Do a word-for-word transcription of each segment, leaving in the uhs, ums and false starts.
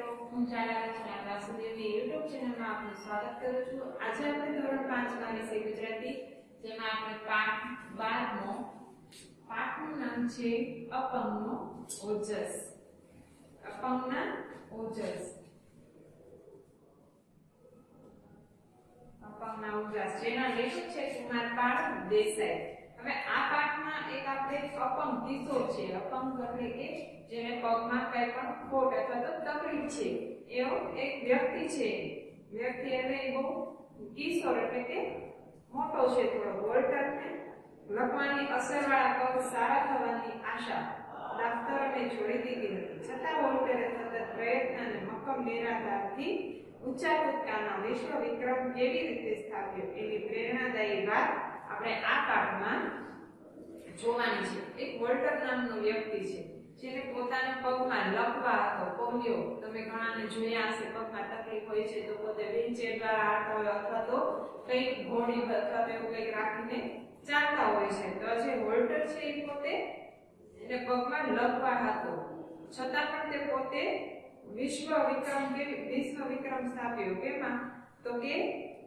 મિત્રો, હું ચાલા રચના વાસુદેવની યુટ્યુબ ચેનલમાં આપનું સ્વાગત કરું છું. આજે આપણે ધોરણ પાંચ માં વિષય ગુજરાતી, જેમાં આપણે પાઠ બાર નો પાઠનું નામ છે અપંગનો ઓજસ. અપંગના ઓજસ. અપંગના ઓજસ જેના લેખક છે કુમાર પાળ દેસાઈ. હવે આ પાઠમાં એક આપણે અપંગ કિશોર છે. અપંગ એટલે કે જેને પગમાં કઈ પણ ખોટ અથવા તો તકલીફ છે એવો એક વ્યક્તિ છે. વ્યક્તિ એટલે બહુ કિશોર એટલે કે મોટો છે થોડો. વોલ્ટરને લખવાની અસરવાળા પગ સારા થવાની આશા દાફતરને છોડી દીધી હતી. છતાં વોલ્ટરે સતત પ્રયત્ન અને મક્કમ નિરાધારથી ઊંચા કૂદકાનો વિશ્વ વિક્રમ કેવી રીતે સ્થાપ્યો એની પ્રેરણાદાયી વાત આપણે આ પાઠમાં જોવાની છે. એક વોલ્ટર નામનો વ્યક્તિ છે જેને પોતાના પગમાં લકવા હતો, પોલિયો. તમે ઘણાને જોયા હશે, પગમાં તકલીફ હોય છે તો પોતે વ્હીલચેર દ્વારા હાલતા હોય અથવા તો કંઈક ઘોડી અથવા તો એવું કંઈક રાખીને ચાલતા હોય છે. તો જે વોલ્ટર છે એ પોતે એને પગમાં લકવા હતો, છતાં પણ તે પોતે વિશ્વ વિક્રમ કે વિશ્વ વિક્રમ સ્થાપ્યો. કેમાં? તો કે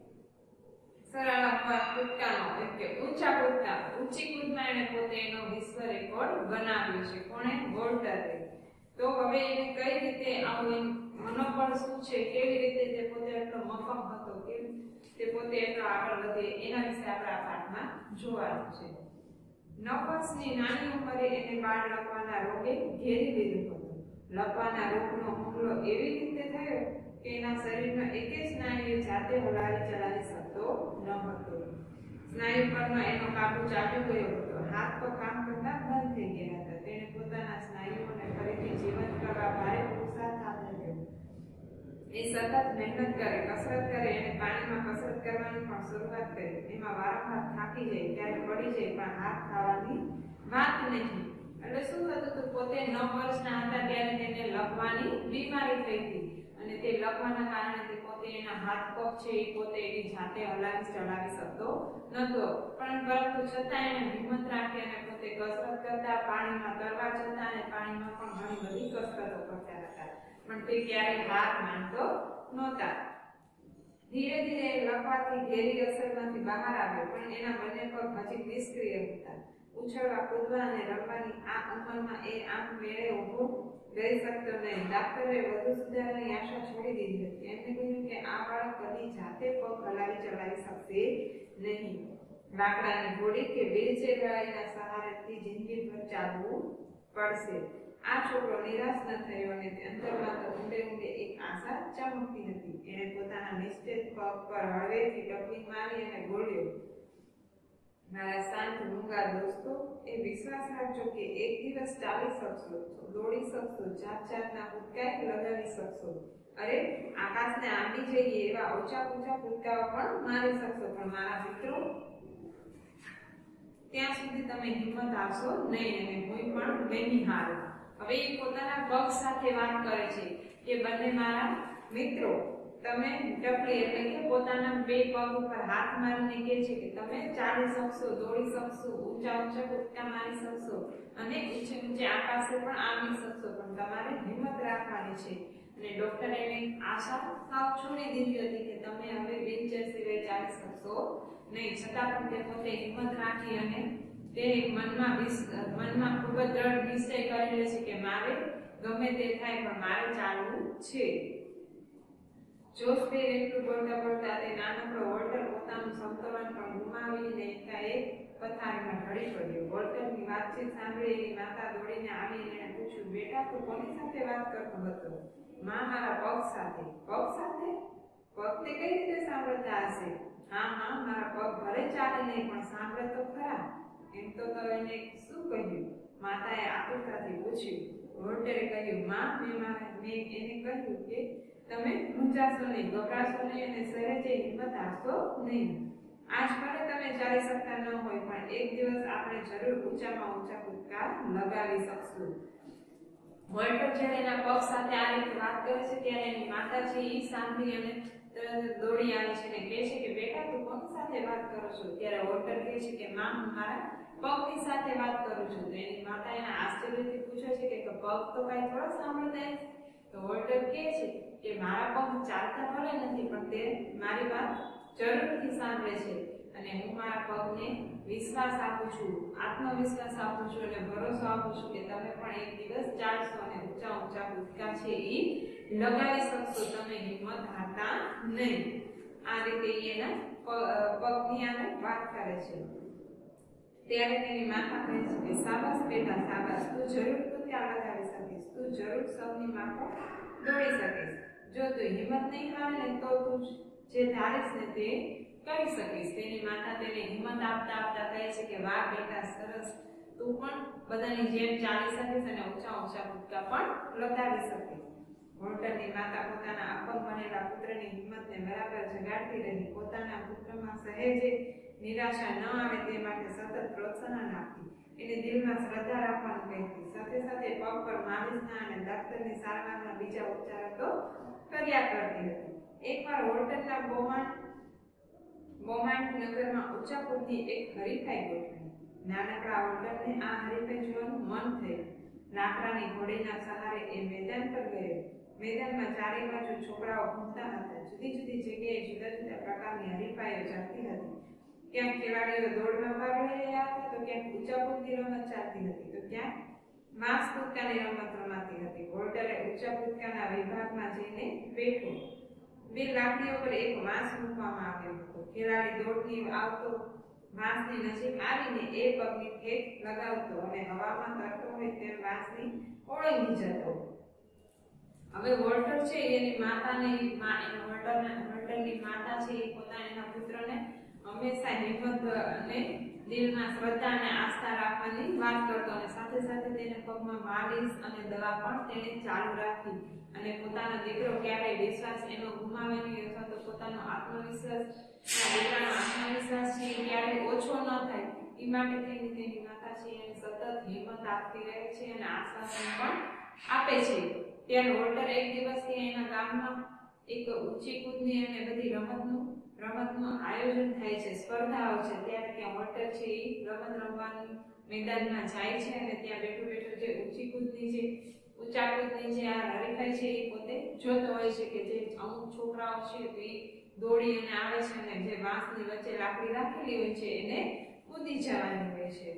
સરળ કૂદકાનો એટલે કે ઊંચા કૂદકા, ઊંચી કૂદમાં એને પોતે એનો વિશ્વ રેકોર્ડ બનાવ્યો છે. કોણે? વોલ્ટરે. તો હવે એને કઈ રીતે આવું મનોબળ શું છે, કેવી રીતે તે પોતે એટલો મક્કમ હતો, કે તે પોતે એટલો આગળ વધે, એના વિશે આપણે આ પાઠમાં જોવાનું છે. નવ વર્ષની નાની ઉંમરે એને બાળ લકવાના રોગે ઘેરી લીધું હતું. લકવાના રોગનો હુમલો એવી રીતે થયો કે એના શરીરનો એક સ્નાયુ જાતે હલાવી ચલાવી શકતો ન હતો. સ્નાયુ પરનો એનો કાબુ ચાલ્યો ગયો હતો. હાથ પગ કામ કરતા બંધ થઈ ગયા હતા. તેણે પોતાના સ્નાયુઓને ફરીથી જીવંત કરવા ભારે પુરુષાર્થ હાથ ધર્યો. એ સતત મહેનત કરે, કસરત કરે અને પાણીમાં કસરત કરવાની પણ શરૂઆત કરી. એમાં વારંવાર થાકી જાય, ત્યારે પડી જાય, પણ હાથ ખાવાની વાત નહીં. એટલે શું થતું હતું? પોતે નવ વર્ષના હતા ત્યારે તેને લકવાની બીમારી થઈ હતી અને તે લકવાના કારણે તે પોતે એના હાથ પગ છે એ પોતે એની જાતે હલાવી ચલાવી શકતો નતો. પણ પરંતુ છતાં એને હિંમત રાખી અને પોતે કસરત કરતા, પાણીમાં તરવા જતા અને પાણીમાં પણ ઘણી બધી કસરતો કરતા હતા. પણ તે ક્યારેય હાર માનતો નહોતા. ધીરે ધીરે લકવાથી ઘેરી અસરમાંથી બહાર આવ્યો, પણ એના બંને પગ હજી નિષ્ક્રિય હતા. ઉછળવા, કૂદવા અને રમવાની આ ઉંમરમાં એ આમ મેળે ઉભો રહી શકતો નહીં. ડાક્ટરે વધુ સુધારાની આશા છોડી દીધી હતી. એમને કહ્યું કે આ બાળક કદી જાતે પગ હલાવી ચલાવી શકશે નહીં. લાકડાની ઘોડી કે વ્હીલચેર ગાડીના સહારેથી જિંદગીભર ચાલવું પડશે. આ છોકરો નિરાશ ન થયો અને અંતરમાં તો ઊંડે ઊંડે એક આશા ચમકતી હતી. એણે પોતાના નિશ્ચિત પગ પર હળવેથી ટપલી મારી અને બોલ્યો, મારા શાંત મૂંગા દોસ્તો, એ વિશ્વાસ રાખજો કે એક દિવસ ચાલી શકશો, દોડી શકશો, જાત જાતના કૂદકા લગાવી શકશો. અરે આકાશને આંબી જઈએ એવા ઊંચા ઊંચા કૂદકાઓ પણ મારી શકશો. પણ મારા મિત્રો, ત્યાં સુધી તમે હિંમત આપશો નહીં અને હું પણ નહીં હારું. હવે એ પોતાના પગ સાથે વાત કરે છે કે બંને મારા મિત્રો, તમે ટપલી એટલે કે પોતાના બે પગ ઉપર હાથ મારીને કહે છે કે તમે ચાલી શકશો, દોડી શકશો, ઊંચા ઊંચા કૂદકા મારી શકશો અને ઊંચે ઊંચે આકાશે પણ આંબી શકશો, પણ તમારે હિંમત રાખવાની છે. અને ડોક્ટરે એને આશા સાવ છોડી દીધી હતી કે તમે હવે વ્હીલચેર સિવાય ચાલી શકશો નહીં. છતાં પણ તે પોતે હિંમત રાખી અને તે મનમાં મનમાં ખૂબ જ દ્રઢ નિશ્ચય કરી લે છે કે મારે ગમે તે થાય પણ મારે ચાલવું છે. જોશભેર એટલું બોલતા બોલતા તે નાનકડો વોલ્ટર પોતાનું સંતુલન પણ ગુમાવીને એકાએક પથારીમાં ઢળી પડ્યો. વોલ્ટરની વાતચીત સાંભળી એની માતા દોડીને આવીને એને પૂછ્યું, બેટા તું કોની સાથે વાત કરતો હતો? માં, મારા પગ સાથે. પગ સાથે? પગ તે કઈ રીતે સાંભળતા હશે? હા હા, મારા પગ ભલે ચાલે નહીં પણ સાંભળે તો ખરા. એમ તો તો એને શું કહ્યું? માતાએ આતુરતાથી પૂછ્યું. વોલ્ટરે કહ્યું, માં, મેં એને કહ્યું કે તમે મૂંઝાશો નહીં, ગભરાશો નહીં અને સહેજે હિંમત હારશો નહીં. આજ ભલે તમે ચાલી શકતા ન હોય પણ એક દિવસ આપણે જરૂર ઊંચામાં ઊંચા કૂદકા લગાવી શકશું. વોલ્ટર જ્યારે એના પગ સાથે આ રીતે વાત કરે છે ત્યારે એની માતા છે એ સાંભળી અને તરત દોડી આવે છે અને કહે છે કે બેટા તું કોની સાથે વાત કરો છો? ત્યારે વોલ્ટર કહે છે કે માં, હું મારા પગની સાથે વાત કરું છું. તો એની માતા એના આશ્ચર્યથી પૂછે છે કે પગ તો કઈ થોડો સાંભળતા. તો વોલ્ટર કહે છે કે મારા પગ ચાલતા ભલે નથી પણ તે મારી વાત જરૂરથી સાંભળે છે અને હું મારા પગને વિશ્વાસ આપું છું, આત્મવિશ્વાસ આપું છું અને ભરોસો આપું છું કે તમે પણ એક દિવસ ચાલશો અને ઊંચા ઊંચા કૂદકા છે એ લગાવી શકશો, તમે હિંમત હારતા નહીં. આ રીતે એના પગની આને વાત કરે છે. ત્યારે તેની માતા કહે છે કે શાબાશ બેટા શાબાશ, તું જરૂર કૂદકા લગાવી શકીશ, તું જરૂર સૌની માફક દોડી શકીશ. જો તું હિંમત નહીં હારે ને તો તું જે ધારીશ ને તે કરી શકીશ. તેની માતા તેને હિંમત આપતા આપતા કહે છે કે વાહ બેટા સરસ, તું પણ બધાની જેમ ચાલી શકીશ અને ઊંચા ઊંચા કૂદકા પણ લગાવી શકીશ. વોલ્ટરની માતા પોતાના અપંગ બનેલા પુત્રની હિંમતને બરાબર જગાડતી રહી. પોતાના પુત્રમાં સહેજે નિરાશા ન આવે તે માટે સતત પ્રોત્સાહન આપતી. એને દિલમાં શ્રદ્ધા રાખવાનું કહેતી. સાથે સાથે પગ પર માલિશના અને ડાક્ટરની સારવારના બીજા ઉપચારો તો કર્યા કરતી હતી. એકવાર વોલ્ટરના બોમાન બોમાન્ટ નગરમાં ઊંચા કૂદની એક હરીફાઈ ગોઠવી. નાનકડા વોલ્ટરને આ હરીફાઈ જોવાનું મન થયું. લાકડાની ઘોડીના સહારે એ મેદાન પર ગયો. મેદાનમાં ચારે બાજુ છોકરાઓ ઘૂમતા હતા. જુદી જુદી જગ્યાએ જુદા જુદા પ્રકારની હરીફાઈઓ ચાલતી હતી. ક્યાંક ખેલાડીઓ દોડમાં ભાગ લઈ રહ્યા હતા, તો ક્યાંક ઊંચા કૂદની રમત ચાલતી હતી, તો ક્યાંક માંસ કૂદકાની રમત રમાતી હતી. વોલ્ટરે ઊંચા કૂદકાના વિભાગમાં જઈને બેઠો. બે લાકડીઓ પર એક વાંસ મૂકવામાં આવ્યો હતો. ખેલાડી દોડની આવતો વાંસની નજીક આવીને એ પગની ઠેક લગાવતો અને હવામાં તરતો હોય તેમ વાંસની ઓળંગી જતો. હવે વોલ્ટર છે એની માતાને વોલ્ટરના વોલ્ટરની માતા છે એ પોતાના પુત્રને હંમેશા હિંમત અને દિલમાં શ્રદ્ધા અને આસ્થા રાખવાની વાત કરતો અને સાથે સાથે તેને પગમાં માલિશ અને દવા પણ તેને ચાલુ રાખી અને પોતાનો દીકરો ક્યારેય વિશ્વાસ એનો ગુમાવે નહીં અથવા તો પોતાનો આત્મવિશ્વાસ દીકરાનો આત્મવિશ્વાસ છે ક્યારેય ઓછો ન થાય એ માટે થઈને તેની માતા છે એને સતત હિંમત આપતી રહે છે અને આશ્વાસન પણ આપે છે. ત્યારે વોલ્ટર એક દિવસ એના ગામમાં એક ઊંચી કૂદની અને બધી રમતનું રમતનું આયોજન થાય છે, સ્પર્ધાઓ છે. ત્યારે ત્યાં વોલ્ટર છે એ રમત રમવાની મેદાનમાં જાય છે અને ત્યાં બેઠું બેઠું જે ઊંચી કૂદની જે ઊંચા કૂદની જે આ હરીફાઈ છે એ પોતે જોતો હોય છે કે જે અમુક છોકરાઓ છે તો એ દોડી અને આવે છે અને જે વાંસની વચ્ચે લાકડી રાખેલી હોય છે એને કૂદી જવાની હોય છે.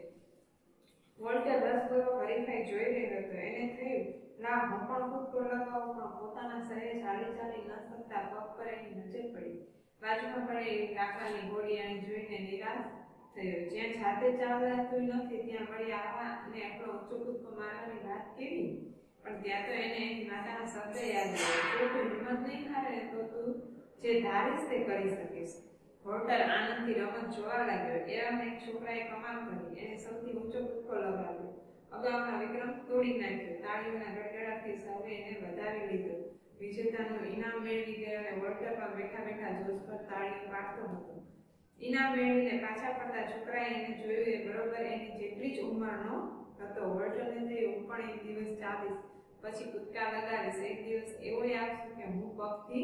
વોલ્ટર રસભરો હરીફાઈ જોઈ રહ્યો હતો. એને થયું ના હું પણ કૂદકો લગાવું, પણ પોતાના સહેજ ચાલી ચાલી ન શકતા પગ પર એની નજર પડી. બાજુમાં પડેલી લાકડાની ઘોડી આને જોઈને નિરાશ થયો. જ્યાં જાતે ચાલતું નથી ત્યાં વળી આવા અને આટલો ઊંચો કૂદકો મારવાની વાત કેવી? પણ ત્યાં તો એને એની માતાના શબ્દ યાદ આવ્યા, જો તું હિંમત નહીં હારે તો તું જે ધારીશ તે કરી શકીશ. વોલ્ટર આનંદથી રમત જોવા લાગ્યો. એવામાં એક છોકરાએ કમાલ કરી. એને સૌથી ઊંચો કૂદકો લગાવ્યો. અગાઉના વિક્રમ તોડી નાખ્યો. તાળીઓના ગડગડાટથી સૌએ એને વધાવી લીધો. વિજેતાનું ઇનામ મેળવી ગયો અને વોલ્ટર પર બેઠા બેઠા જોશ પર તાળીઓ પાડતો હતો. ઇનામ મેળવીને પાછા ફરતા છોકરાએ એને જોયું. એ બરોબર એની જેટલી જ ઉંમરનો હતો. વોલ્ટરને થયું હું પણ એક દિવસ ચાલીશ, પછી કૂદકા લગાવીશ. એક દિવસ એવો આવશે કે હું પગથી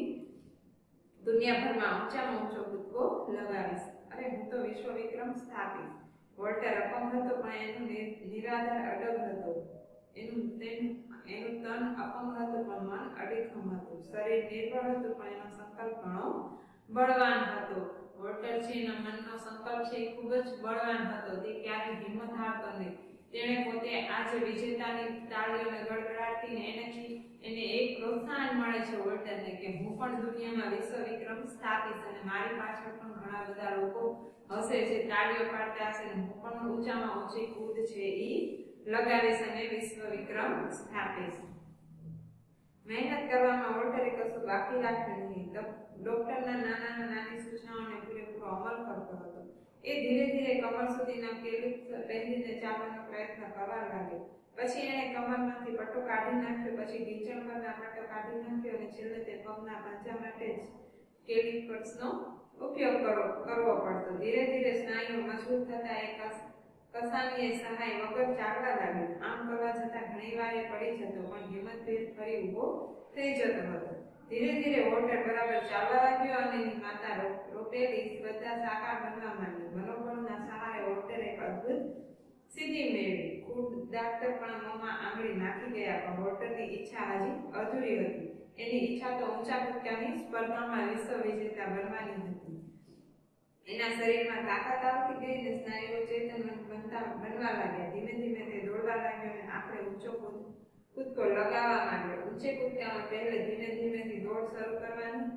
દુનિયાભરમાં ઊંચામાં ઊંચો કૂદકો લગાવીશ. અરે હું તો વિશ્વ વિક્રમ સ્થાપીશ. વોલ્ટર અપંગ હતો પણ એનું નિરાધાર અડગ હતો. એનું તેનું એનું તન અપંગ હતું પણ મન અડીખમ હતું. શરીર નિર્બળ હતું પણ એનો સંકલ્પ ઘણો બળવાન હતો. વોલ્ટર છે એના મનનો સંકલ્પ છે એ ખૂબ જ બળવાન હતો. તે ક્યારેય હિંમત હારતો નહીં. તેણે પોતે આજે વિજેતાની તાળીઓને ગડગડાટથી એનાથી એને એક પ્રોત્સાહન મળે છે વોલ્ટરને કે હું પણ દુનિયામાં વિશ્વ વિક્રમ સ્થાપીશ અને મારી પાછળ પણ ઘણા બધા લોકો હશે જે તાળીઓ પાડતા હશે અને હું પણ ઊંચામાં ઊંચી કૂદ છે એ લગાવીશ અને વિશ્વ વિક્રમ સ્થાપીશ. મહેનત કરવામાં વોલ્ટરે કશું બાકી રાખ્યું નહીં. ડોક્ટરના નાના નાની સૂચનાઓને પૂરેપૂરો અમલ કરતો હતો. એ ધીરે ધીરે કમર સુધીના કેલિપ પહેરીને ચાલવાનો પ્રયત્ન કરવા લાગ્યો. પછી એણે કમરમાંથી પટ્ટો કાઢી નાખ્યો, પછી ઢીંચણ પરના પટ્ટો કાઢી નાખ્યો અને છેલ્લે તે પગના પંજા માટે જ કેલિપર્સનો ઉપયોગ કરવો કરવો પડતો. ધીરે ધીરે સ્નાયુઓ મજબૂત થતા એક કસાનીએ સહાય વગર ચાલવા લાગ્યો. આમ કરવા છતાં ઘણી વાર એ પડી જતો પણ હિંમતભેર ફરી ઊભો થઈ જતો હતો. ધીરે ધીરે વોલ્ટર બરાબર ચાલવા લાગ્યો અને એની માતા રોપેલી શ્રદ્ધા સાકાર બનવા માંડી. મનોબળના સહારે વોલ્ટર એક અદ્ભુત સિદ્ધિ મેળવી. ઉડદાતર પણ મોંમાં આંગળી નાખી ગયા, પણ વોલ્ટરની ઈચ્છા હજી અધૂરી હતી. એની ઈચ્છા તો ઊંચા કૂદકાની સ્પર્ધામાં વિશ્વ વિજેતા બનવાની હતી. એના શરીરમાં તાકાત આવતી ગઈ ને સ્નાયુઓ ચેતનવંત બનતા બનવા લાગ્યા. ધીમે ધીમે તે દોડવા લાગ્યો અને આપણે ઊંચો કૂદકો લગાવવા માંડ્યો. ઊંચે કૂદકામાં પહેલે ધીમે ધીમેથી દોડ શરૂ કરવાની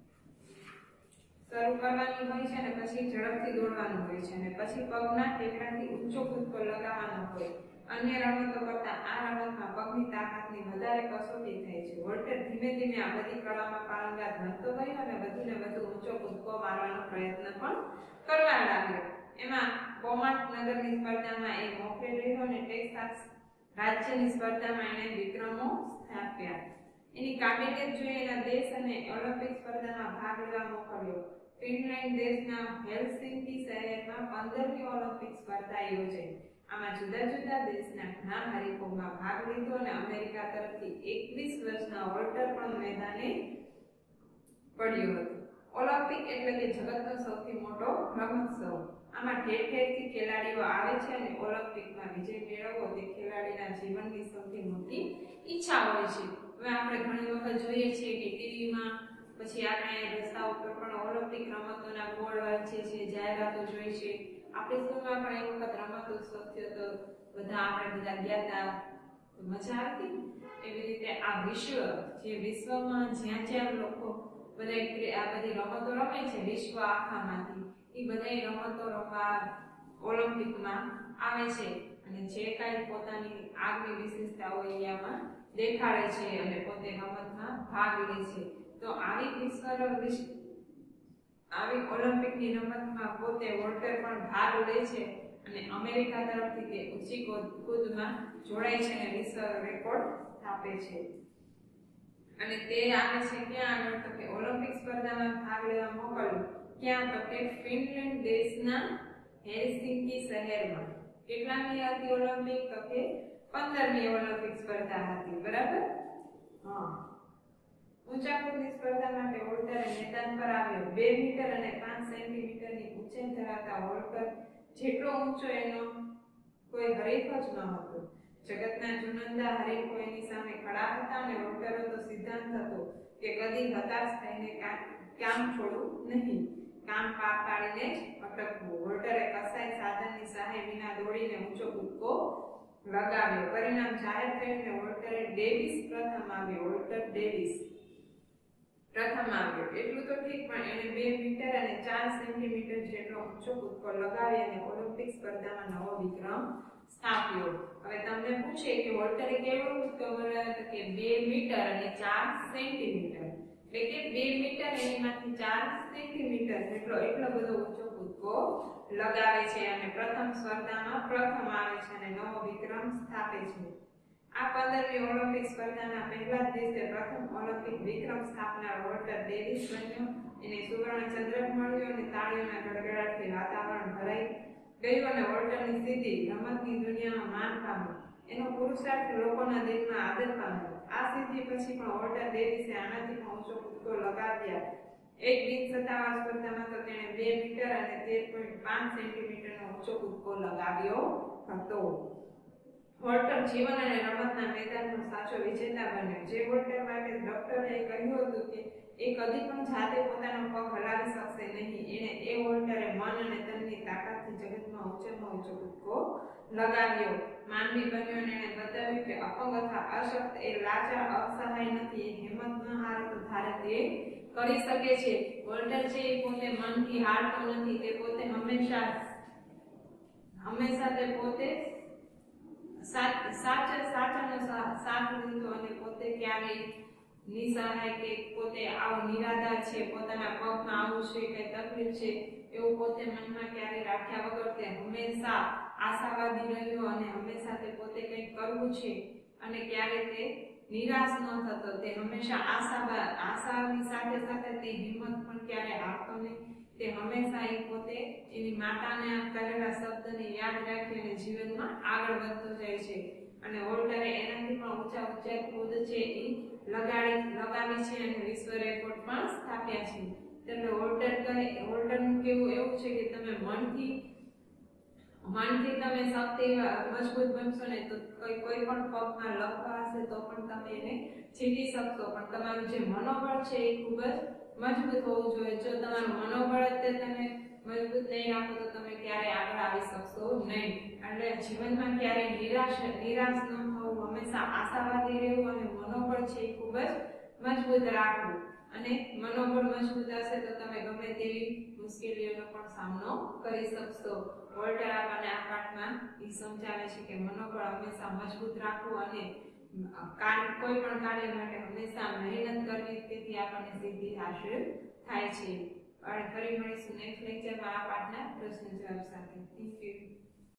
શરૂ કરવાની હોય છે અને પછી ઝડપથી દોડવાનું હોય છે અને પછી પગના ટેકરાથી ઊંચો કૂદકો લગાવવાનો હોય. અન્ય રમતો કરતા આ રમતમાં પગની તાકાતની વધારે કસોટી થાય છે. વોલ્ટર ધીમે ધીમે આ બધી કળામાં પારંગત બનતો ગયો અને વધુને વધુ ઊંચો કૂદકો મારવાનો પ્રયત્ન પણ કરવા લાગ્યો. એમાં બોમાટ નગરની સ્પર્ધામાં એ મોખરે રહ્યો અને ટેક્સાસ રાજ્યની સ્પર્ધામાં એણે વિક્રમો સ્થાપ્યા. એની કાબિલિયત જોઈ એના દેશ અને ઓલિમ્પિક સ્પર્ધામાં ભાગ લેવા મોકલ્યો. ફિનલેન્ડ દેશના હેલ્સિંકી શહેરમાં પંદરમી ઓલિમ્પિક સ્પર્ધા યોજાઈ. આમાં જુદા જુદા દેશના ઘણા હરીફોમાં ભાગ લીધો અને અમેરિકા તરફથી એકવીસ વર્ષના વોલ્ટર પણ મેદાને પડ્યો હતો. ઓલિમ્પિક એટલે કે જગતનો સૌથી મોટો રમતોત્સવ. આમાં ઠેર ઠેરથી ખેલાડીઓ આવે છે અને ઓલિમ્પિકમાં વિજય મેળવવો તે ખેલાડીના જીવનની સૌથી મોટી ઈચ્છા હોય છે. હવે આપણે ઘણી વખત જોઈએ છીએ કે ટીવીમાં, પછી આપણે રસ્તા ઉપર પણ ઓલિમ્પિક રમતોના બોર્ડ વાંચીએ છીએ, જાહેરાતો જોઈએ છે. આપણી સ્કૂલમાં પણ એક વખત રમતોત્સવ થયો તો બધા આપણે બધા ગયા હતા, મજા આવતી. એવી રીતે આ વિશ્વ, જે વિશ્વમાં જ્યાં જ્યાં લોકો બધા આ બધી રમતો રમે છે વિશ્વ આખામાંથી, એ બધા રમતો રમવા ઓલિમ્પિકમાં આવે છે અને જે કાંઈ પોતાની આગવી વિશેષતાઓ એમાં દેખાડે છે અને પોતે રમતમાં ભાગ લે છે. તો આવી વિશ્વ આવી ઓલિમ્પિકની રમતમાં પોતે વોલ્ટર પણ ભાગ લે છે અને અમેરિકા તરફથી તે ઊંચી કૂદમાં જોડાય છે અને વિશ્વ રેકોર્ડ સ્થાપે છે. અને તે આવે છે ક્યાં આગળ? તો કે ઓલિમ્પિક સ્પર્ધામાં ભાગ લેવા મોકલ્યો. ક્યાં? તો કે ફિનલેન્ડ દેશના હેલ્સિંકી શહેરમાં. કેટલામી હતી ઓલિમ્પિક? તો કે પંદરમી ઓલિમ્પિક સ્પર્ધા હતી. બરાબર? હા. ઊંચા કૂદની સ્પર્ધા માટે વોલ્ટરે મેદાન પર આવ્યો. બે મીટર અને પાંચ સેન્ટીમીટરની ઊંચાઈ ધરાવતા વોલ્ટર જેટલો ઊંચો એનો કોઈ હરીફ જ ન હતો. જગતના ચુનંદા હરીફો એની સામે ખડા હતા અને વોલ્ટરનો તો સિદ્ધાંત હતો કે કદી હતાશ થઈને કામ છોડવું નહીં, કામ પાર પાડીને જ અટકવું. વોલ્ટરે કસાય સાધનની સહાય વિના દોડીને ઊંચો કૂદકો લગાવ્યો. પરિણામ જાહેર થયું અને વોલ્ટરે ડેવિસ પ્રથમ આવ્યો. વોલ્ટર ડેવિસ પ્રથમ આવ્યો. એટલું તો ઠીક, પણ એણે બે મીટર અને ચાર સેન્ટીમીટર જેટલો ઊંચો કૂદકો લગાવી અને ઓલિમ્પિક સ્પર્ધામાં નવો વિક્રમ સ્થાપ્યો. હવે તમને પૂછે કે વોલ્ટરે કેવો કૂદકો લગાવ્યો? તો કે બે મીટર અને ચાર સેન્ટીમીટર, એટલે કે બે મીટર એમાંથી ચાર સેન્ટીમીટર જેટલો એટલો બધો ઊંચો કૂદકો લગાવે છે અને પ્રથમ સ્પર્ધામાં પ્રથમ આવે છે અને નવો વિક્રમ સ્થાપે છે. આ પંદરમી ઓલિમ્પિક સ્પર્ધાના પહેલા જ દિવસે પ્રથમ ઓલિમ્પિક વિક્રમ સ્થાપનાર વોલ્ટર ડેવિસ બન્યો. એને સુવર્ણ ચંદ્રક મળ્યો અને તાળીઓના ગડગડાટથી વાતાવરણ ભરાઈ ગયું અને વોલ્ટરની સિદ્ધિ રમતની દુનિયામાં માન પામી. એનો પુરુષાર્થ લોકોના દિલમાં આદર પામ્યો. આ સિદ્ધિ પછી પણ વોલ્ટર ડેવિસે આનાથી પણ ઊંચો કૂદકો લગાવ્યા. એક બિન સત્તાવાર સ્પર્ધામાં તો તેણે બે મીટર અને તેર પોઈન્ટ પાંચ સેન્ટીમીટરનો ઊંચો કૂદકો લગાવ્યો હતો. વોલ્ટર જીવન અને રમતના મેદાનનો સાચો વિજેતા બન્યો. જે વોલ્ટર માટે ડોક્ટરે કહ્યું હતું કે એ કદી પણ જાતે પોતાનો પગ હલાવી શકશે નહીં, એને એ વોલ્ટરે મન અને તનની તાકાતથી જગતમાં ઊંચેમાં ઊંચો કૂદકો લગાવ્યો. માનવી બન્યો અને એણે બતાવ્યું કે અપંગ અથવા અશક્ત એ લાચાર અસહાય નથી, એ હિંમત ન હારે તો ધારે તે કરી શકે છે. વોલ્ટર છે એ પોતે મનથી હારતો નથી, તે પોતે હંમેશા હંમેશા તે પોતે સાચા સાચાનો સાથ લીધો અને પોતે ક્યારેય નિસહાય કે પોતે આવો નિરાધાર છે, પોતાના પગમાં આવું છે, કઈ તકલીફ છે એવું પોતે મનમાં ક્યારેય રાખ્યા વગર તે હંમેશા આશાવાદી રહ્યો અને હંમેશા તે પોતે કંઈક કરવું છે અને ક્યારેય તે નિરાશ ન થતો. તે હંમેશા આશા આશાની સાથે સાથે તે હિંમત પણ ક્યારે હારતો નહીં. તે હંમેશા એ પોતે એની માતાને કહેલા શબ્દને યાદ રાખી અને જીવનમાં આગળ વધતો જાય છે. અને વોલ્ટરે એનાથી પણ ઊંચા ઊંચા કૂદ છે એ લગાડી લગાવી છે અને વિશ્વ રેકોર્ડ પણ સ્થાપ્યા છે. એટલે વોલ્ટર કહે વોલ્ટરનું કહેવું એવું છે કે તમે મનથી મનથી તમે શક્તિ મજબૂત બનશો ને તો કોઈ કોઈ પણ પગમાં લકવા હશે તો પણ તમે એને જીતી શકશો, પણ તમારું જે મનોબળ છે એ ખૂબ જ મજબૂત હોવું જોઈએ. જો તમારું મનોબળ જ તમે મજબૂત નહીં રાખો તો તમે ક્યારેય આગળ આવી શકશો નહીં. એટલે જીવનમાં ક્યારેય નિરાશ નિરાશ ન થવું, હંમેશા આશાવાદી રહેવું અને મનોબળ છે એ ખૂબ જ મજબૂત રાખવું. અને મનોબળ મજબૂત હશે તો તમે ગમે તેવી મુશ્કેલીઓનો પણ સામનો કરી શકશો. વોલ્ટર આપણને આ પાઠમાં એ સમજાવે છે કે મનોબળ હંમેશા મજબૂત રાખવું અને કોઈ પણ કાર્ય માટે હંમેશા મહેનત કરવી, તેથી આપણને સિદ્ધિ હાંસલ થાય છે. ફરી મળીશું નેક્સ્ટ લેક્ચરમાં આ પાઠના પ્રશ્ન જવાબ સાથે. Thank you.